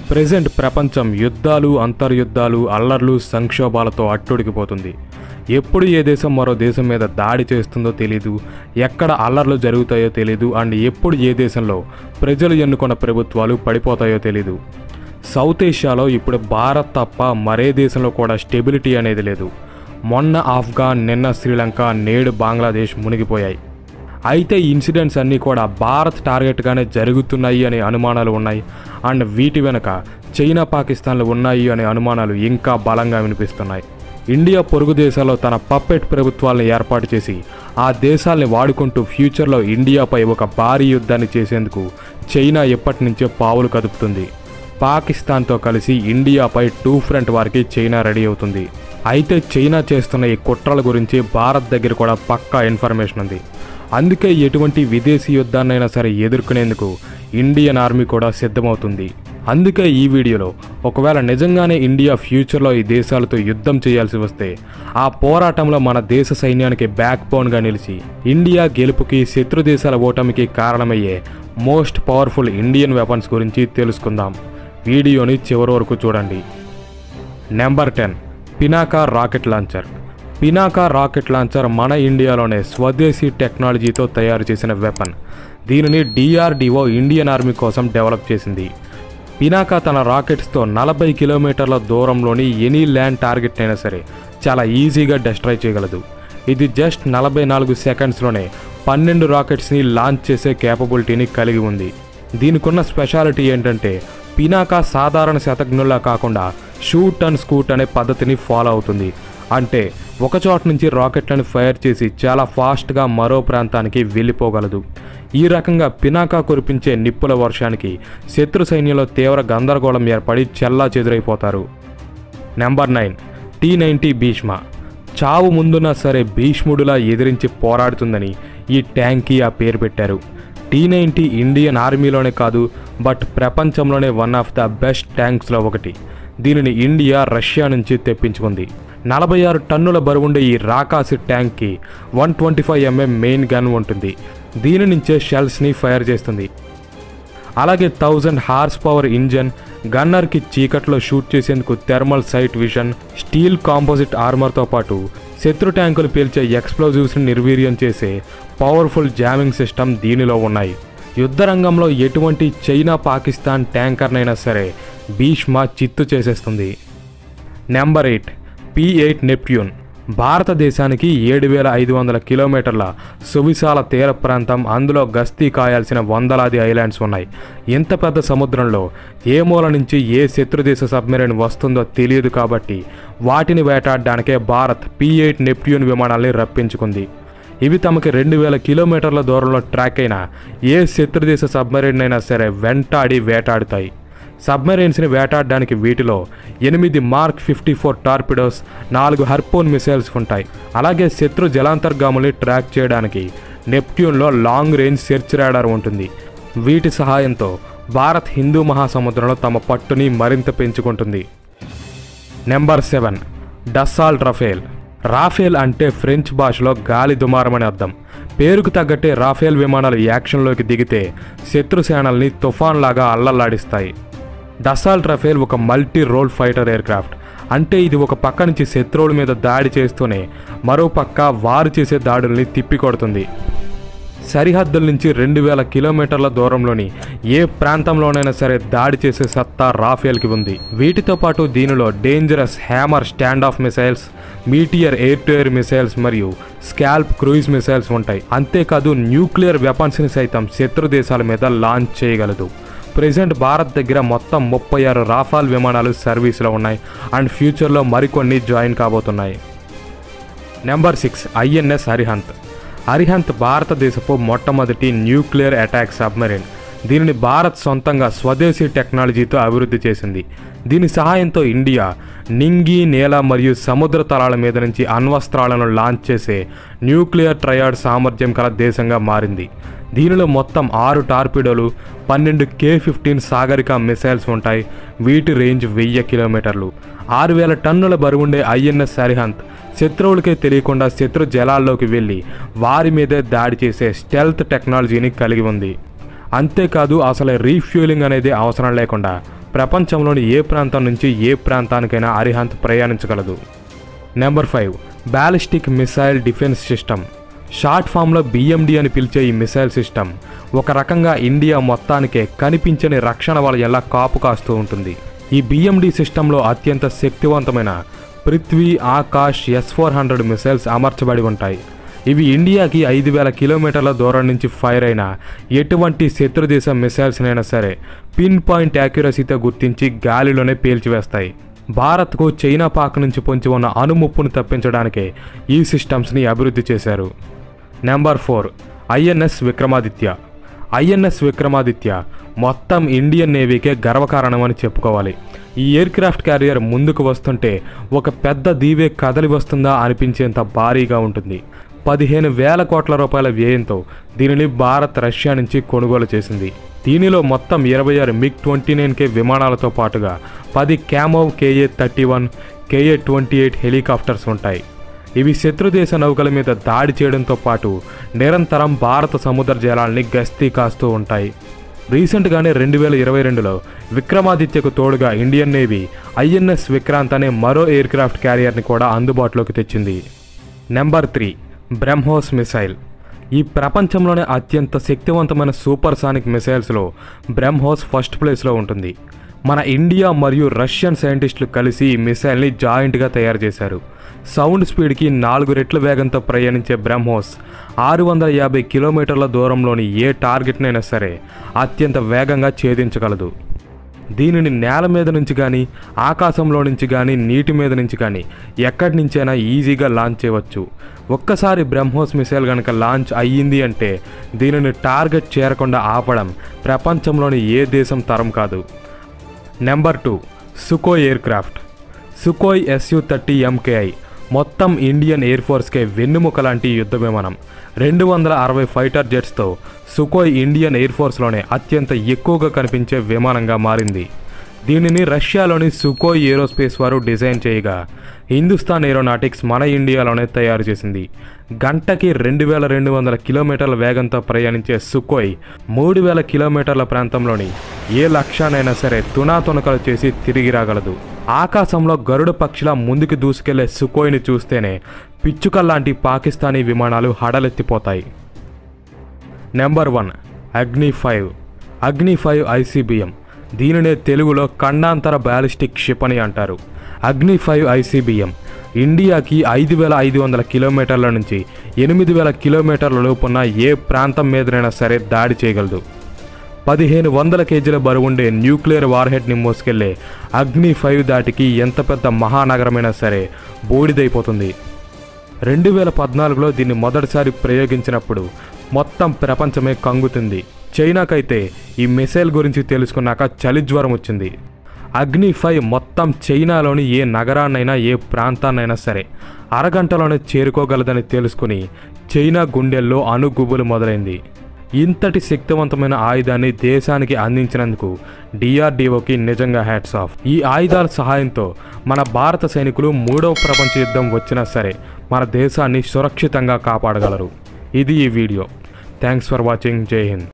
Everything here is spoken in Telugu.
ప్రెజెంట్ ప్రపంచం యుద్ధాలు, అంతర్యుద్ధాలు, అల్లర్లు, సంక్షోభాలతో అట్టుడికిపోతుంది. ఎప్పుడు ఏ దేశం మరో దేశం మీద దాడి చేస్తుందో తెలీదు, ఎక్కడ అల్లర్లు జరుగుతాయో తెలీదు, అండ్ ఎప్పుడు ఏ దేశంలో ప్రజలు ఎన్నుకున్న ప్రభుత్వాలు పడిపోతాయో తెలీదు. సౌత్ ఏషియాలో ఇప్పుడు భారత్ తప్ప మరే దేశంలో కూడా స్టెబిలిటీ అనేది లేదు. మొన్న ఆఫ్ఘాన్, నిన్న శ్రీలంక, నేడు బంగ్లాదేశ్ మునిగిపోయాయి. అయితే ఈ ఇన్సిడెంట్స్ అన్నీ కూడా భారత్ టార్గెట్గానే జరుగుతున్నాయి అనే అనుమానాలు ఉన్నాయి. అండ్ వీటి వెనుక చైనా, పాకిస్తాన్లు ఉన్నాయి అనే అనుమానాలు ఇంకా బలంగా వినిపిస్తున్నాయి. ఇండియా పొరుగు దేశాల్లో తన పప్పెట్ ప్రభుత్వాలను ఏర్పాటు చేసి ఆ దేశాల్ని వాడుకుంటూ ఫ్యూచర్లో ఇండియాపై ఒక భారీ యుద్ధాన్ని చేసేందుకు చైనా ఎప్పటి నుంచో పావులు కదుపుతుంది. పాకిస్తాన్తో కలిసి ఇండియాపై 2 ఫ్రంట్ వార్కి చైనా రెడీ అవుతుంది. అయితే చైనా చేస్తున్న ఈ కుట్రల గురించి భారత్ దగ్గర కూడా పక్కా ఇన్ఫర్మేషన్ ఉంది. అందుకే ఎటువంటి విదేశీ యుద్ధాన్నైనా సరే ఎదుర్కొనేందుకు ఇండియన్ ఆర్మీ కూడా సిద్ధమవుతుంది. అందుకే ఈ వీడియోలో ఒకవేళ నిజంగానే ఇండియా ఫ్యూచర్లో ఈ దేశాలతో యుద్ధం చేయాల్సి వస్తే ఆ పోరాటంలో మన దేశ సైన్యానికి బ్యాక్ బోన్గా నిలిచి ఇండియా గెలుపుకి, శత్రు దేశాల ఓటమికి కారణమయ్యే మోస్ట్ పవర్ఫుల్ ఇండియన్ వెపన్స్ గురించి తెలుసుకుందాం. వీడియోని చివరి వరకు చూడండి. Number 10, Pinaka rocket launcher. Pinaka rocket launcher మన ఇండియాలోనే స్వదేశీ టెక్నాలజీతో తయారు చేసిన వెపన్. దీనిని DRDO ఇండియన్ ఆర్మీ కోసం డెవలప్ చేసింది. పినాకా తన రాకెట్స్తో 40 కిలోమీటర్ల దూరంలోని ఎనీ ల్యాండ్ టార్గెట్ అయినా సరే చాలా ఈజీగా డెస్ట్రాయ్ చేయగలదు. ఇది జస్ట్ 44 సెకండ్స్లోనే 12 రాకెట్స్ని లాంచ్ చేసే కేపబిలిటీని కలిగి ఉంది. దీనికున్న స్పెషాలిటీ ఏంటంటే పినాకా సాధారణ శతఘ్నుల్లా కాకుండా షూట్ అండ్ స్కూట్ అనే పద్ధతిని ఫాలో అవుతుంది. అంటే ఒక చోట నుంచి రాకెట్లను ఫైర్ చేసి చాలా ఫాస్ట్గా మరో ప్రాంతానికి వెళ్ళిపోగలదు. ఈ రకంగా పినాకా కురిపించే నిప్పుల వర్షానికి శత్రు సైన్యంలో తీవ్ర గందరగోళం ఏర్పడి చెల్లా చెదురైపోతారు. Number 9, T-90 Bhishma. చావు ముందున్నా సరే భీష్ముడిలా ఎదిరించి పోరాడుతుందని ఈ ట్యాంక్కి ఆ పేరు పెట్టారు. T-90 ఇండియన్ ఆర్మీలోనే కాదు, బట్ ప్రపంచంలోనే వన్ ఆఫ్ ద బెస్ట్ ట్యాంక్స్లో ఒకటి. దీనిని ఇండియా రష్యా నుంచి తెప్పించుకుంది. 46 టన్నుల బరువుండే ఈ రాకాసి ట్యాంక్కి 125 mm మెయిన్ గన్ ఉంటుంది. దీని నుంచే షెల్స్ని ఫైర్ చేస్తుంది. అలాగే 1000 హార్స్ పవర్ ఇంజన్, గన్నర్కి చీకట్లో షూట్ చేసేందుకు thermal sight vision, steel composite ఆర్మర్తో పాటు శత్రు ట్యాంకులు పేల్చే ఎక్స్ప్లోజివ్స్ని నిర్వీర్యం చేసే పవర్ఫుల్ జామింగ్ సిస్టమ్ దీనిలో ఉన్నాయి. యుద్ధ రంగంలో ఎటువంటి చైనా, పాకిస్తాన్ ట్యాంకర్నైనా సరే భీష్మ చిత్తు చేసేస్తుంది. Number 8, P-8 Neptune. భారతదేశానికి 7500 కిలోమీటర్ల సువిశాల తీర ప్రాంతం, అందులో గస్తీ కాయాల్సిన వందలాది ఐలాండ్స్ ఉన్నాయి. ఇంత పెద్ద సముద్రంలో ఏ మూల నుంచి ఏ శత్రుదేశ సబ్మెరైన్ వస్తుందో తెలియదు కాబట్టి వాటిని వేటాడడానికే భారత్ P-8 నెప్ట్యూన్ విమానాల్ని రప్పించుకుంది. ఇవి తమకి 2000 కిలోమీటర్ల దూరంలో ట్రాక్ అయిన ఏ శత్రుదేశ సబ్మెరైన్ అయినా సరే వెంటాడి వేటాడుతాయి. సబ్మెరైన్స్ని వేటాడడానికి వీటిలో 8 Mark 54 టార్పిడోస్, 4 హర్పూన్ మిసైల్స్ ఉంటాయి. అలాగే శత్రు జలాంతర్గాముల్ని ట్రాక్ చేయడానికి నెప్ట్యూన్లో లాంగ్ రేంజ్ సెర్చ్ రాడార్ ఉంటుంది. వీటి సహాయంతో భారత్ హిందూ మహాసముద్రంలో తమ పట్టుని మరింత పెంచుకుంటుంది. Number 7, Dassault Rafale. రాఫేల్ అంటే ఫ్రెంచ్ భాషలో గాలి దుమారం అని అర్థం. పేరుకు తగ్గట్టే రాఫేల్ విమానాలు యాక్షన్లోకి దిగితే శత్రు సేనల్ని తుఫాన్ లాగా అల్లల్లాడిస్తాయి. డస్సాల్ట్ రఫేల్ ఒక మల్టీ రోల్ ఫైటర్ ఎయిర్క్రాఫ్ట్. అంటే ఇది ఒక పక్క నుంచి శత్రువుల మీద దాడి చేస్తూనే మరో పక్క వారు చేసే దాడుల్ని తిప్పికొడుతుంది. సరిహద్దుల నుంచి 2000 కిలోమీటర్ల దూరంలోని ఏ ప్రాంతంలోనైనా సరే దాడి చేసే సత్తా రాఫేల్కి ఉంది. వీటితో పాటు దీనిలో dangerous Hammer stand off missiles, Meteor air to air missiles మరియు స్కాల్ప్ క్రూయిజ్ మిసైల్స్ ఉంటాయి. అంతేకాదు న్యూక్లియర్ వెపన్స్ని సైతం శత్రు దేశాల మీద లాంచ్ చేయగలదు. ప్రెజెంట్ భారత్ దగ్గర మొత్తం 36 రాఫాల్ విమానాలు సర్వీస్లో ఉన్నాయి. అండ్ ఫ్యూచర్లో మరికొన్ని జాయిన్ కాబోతున్నాయి. Number 6, INS Arihant. అరిహంత్ భారతదేశపు మొట్టమొదటి న్యూక్లియర్ అటాక్ సబ్మెరైన్. దీనిని భారత్ సొంతంగా స్వదేశీ టెక్నాలజీతో అభివృద్ధి చేసింది. దీని సహాయంతో ఇండియా నింగి, నేల మరియు సముద్ర తలాల మీద నుంచి అణ్వస్త్రాలను లాంచ్ చేసే న్యూక్లియర్ ట్రయాడ్ సామర్థ్యం కల దేశంగా మారింది. దీనిలో మొత్తం 6 టార్పిడోలు, 12 K-15 సాగరిక మిసైల్స్ ఉంటాయి. వీటి రేంజ్ 1000 కిలోమీటర్లు. 6000 టన్నుల బరువుండే INS అరిహంత్ శత్రువులకే తెలియకుండా శత్రు జలాల్లోకి వెళ్ళి వారి మీదే దాడి చేసే స్టెల్త్ టెక్నాలజీని కలిగి ఉంది. అంతేకాదు అసలు రీఫ్యూలింగ్ అనేది అవసరం లేకుండా ప్రపంచంలోని ఏ ప్రాంతం నుంచి ఏ ప్రాంతానికైనా అరిహంత్ ప్రయాణించగలదు. Number 5 ballistic missile defence system. Short ఫామ్లో BMD అని పిలిచే ఈ మిసైల్ సిస్టమ్ ఒక రకంగా ఇండియా మొత్తానికే కనిపించని రక్షణ వలయంలా కాపు కాస్తూ ఉంటుంది. ఈ BMD సిస్టంలో అత్యంత శక్తివంతమైన పృథ్వీ, ఆకాష్, S-400 మిసైల్స్ అమర్చబడి ఉంటాయి. ఇవి ఇండియాకి 5,000 కిలోమీటర్ల దూరం నుంచి ఫైర్ అయిన ఎటువంటి శత్రుదేశ మిసైల్స్నైనా సరే పిన్ పాయింట్ యాక్యురసీతో గుర్తించి గాలిలోనే పేల్చివేస్తాయి. భారత్కు చైనా పాక్ నుంచి పొంచి ఉన్న అణుముప్పును తప్పించడానికే ఈ సిస్టమ్స్ని అభివృద్ధి చేశారు. Number 4 INS Vikramaditya. INS Vikramaditya మొత్తం ఇండియన్ నేవీకే గర్వకారణమని చెప్పుకోవాలి. ఈ ఎయిర్ క్రాఫ్ట్ క్యారియర్ ముందుకు వస్తుంటే ఒక పెద్ద దీవే కదలి వస్తుందా అనిపించేంత భారీగా ఉంటుంది. 15,000 కోట్ల రూపాయల వ్యయంతో దీనిని భారత్ రష్యా నుంచి కొనుగోలు చేసింది. దీనిలో మొత్తం 26 MiG-29K విమానాలతో పాటుగా 10 క్యామోవ్ KA-31, KA-28 హెలికాప్టర్స్ ఉంటాయి. ఇవి శత్రుదేశ నౌకల మీద దాడి చేయడంతో పాటు నిరంతరం భారత సముద్ర జలాల్ని గస్తీ కాస్తూ ఉంటాయి. రీసెంట్గానే 2022లో విక్రమాదిత్యకు తోడుగా ఇండియన్ నేవీ INS విక్రాంత్ అనే మరో ఎయిర్ క్రాఫ్ట్ క్యారియర్ని కూడా అందుబాటులోకి తెచ్చింది. Number 3 BrahMos missile. ఈ ప్రపంచంలోనే అత్యంత శక్తివంతమైన సూపర్సానిక్ మిసైల్స్లో బ్రహ్మోస్ ఫస్ట్ ప్లేస్లో ఉంటుంది. మన ఇండియా మరియు రష్యన్ సైంటిస్టులు కలిసి ఈ మిసైల్ని జాయింట్గా తయారు చేశారు. సౌండ్ స్పీడ్కి 4 రెట్ల వేగంతో ప్రయాణించే బ్రహ్మోస్ 650 కిలోమీటర్ల దూరంలోని ఏ టార్గెట్నైనా సరే అత్యంత వేగంగా ఛేదించగలదు. దీనిని నేల మీద నుంచి కానీ, ఆకాశంలో నుంచి కానీ, నీటి మీద నుంచి కానీ ఎక్కడి నుంచైనా ఈజీగా లాంచ్ చేయవచ్చు. ఒక్కసారి బ్రహ్మోస్ మిసైల్ కనుక లాంచ్ అయ్యింది అంటే దీనిని టార్గెట్ చేరకుండా ఆపడం ప్రపంచంలోని ఏ దేశం తరం కాదు. Number 2 Sukhoi aircraft. Sukhoi Su-30 MKI మొత్తం ఇండియన్ ఎయిర్ ఫోర్స్కే వెన్నెముక లాంటి యుద్ధ విమానం. 260 ఫైటర్ జెట్స్తో సుకోయ్ ఇండియన్ ఎయిర్ ఫోర్స్లోనే అత్యంత ఎక్కువగా కనిపించే విమానంగా మారింది. దీనిని రష్యాలోని సుకోయ్ ఏరోస్పేస్ వారు డిజైన్ చేయగా హిందుస్థాన్ ఏరోనాటిక్స్ మన ఇండియాలోనే తయారు చేసింది. గంటకి 2,200 కిలోమీటర్ల వేగంతో ప్రయాణించే సుకోయ్ 3,000 కిలోమీటర్ల ప్రాంతంలోని ఏ లక్ష్యానైనా సరే తునాతునకలు చేసి తిరిగి రాగలదు. ఆకాశంలో గరుడ పక్షిలా ముందుకు దూసుకెళ్లే సుకోయ్ని చూస్తేనే పిచ్చుకల్లాంటి పాకిస్తానీ విమానాలు హడలెత్తిపోతాయి. నెంబర్ 1 అగ్ని 5. అగ్ని 5 ICBM. దీనినే తెలుగులో ఖండాంతర బ్యాలిస్టిక్ క్షిపణి అంటారు. అగ్ని 5 ICBM ఇండియాకి 5,500 కిలోమీటర్ల నుంచి 8,000 కిలోమీటర్ల లోపున్న ఏ ప్రాంతం మీదనైనా సరే దాడి చేయగలదు. 1,500 కేజీల బరువుండే న్యూక్లియర్ వార్హెడ్ని మోసుకెళ్లే అగ్ని 5 దాటికి ఎంత పెద్ద మహానగరమైనా సరే బూడిదైపోతుంది. 2014లో దీన్ని మొదటిసారి ప్రయోగించినప్పుడు మొత్తం ప్రపంచమే కంగుతుంది. చైనాకైతే ఈ మిసైల్ గురించి తెలుసుకున్నాక చలిజ్వరం వచ్చింది. అగ్ని 5 మొత్తం చైనాలోని ఏ నగరాన్నైనా ఏ ప్రాంతాన్నైనా సరే అరగంటలోనే చేరుకోగలదని తెలుసుకుని చైనా గుండెల్లో అణుగుబులు మొదలైంది. ఇంతటి శక్తివంతమైన ఆయుధాన్ని దేశానికి అందించినందుకు DRDOకి నిజంగా హ్యాట్స్ ఆఫ్. ఈ ఆయుధాల సహాయంతో మన భారత సైనికులు 3వ ప్రపంచ యుద్ధం వచ్చినా సరే మన దేశాన్ని సురక్షితంగా కాపాడగలరు. ఇది ఈ వీడియో. Thanks for watching. జై హింద్.